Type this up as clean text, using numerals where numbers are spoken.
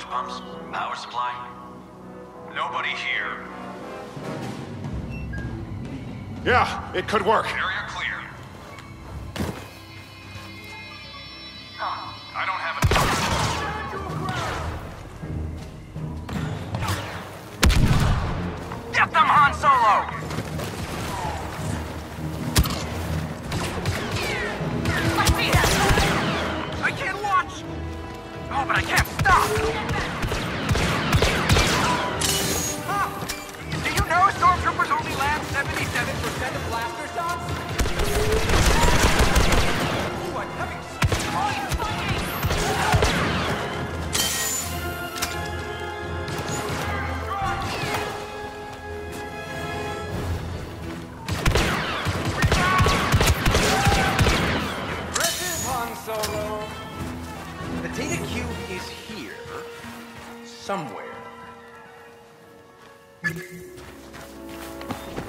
pumps? Power supply? Nobody here. Yeah, it could work. Area clear. I don't have it. Get them, Han Solo! I can't watch! Oh, but I can't stop! Huh. Do you know stormtroopers only land 77% of blaster shots? Ooh, I'm having Impressive, Han Solo. The data cube is here, somewhere.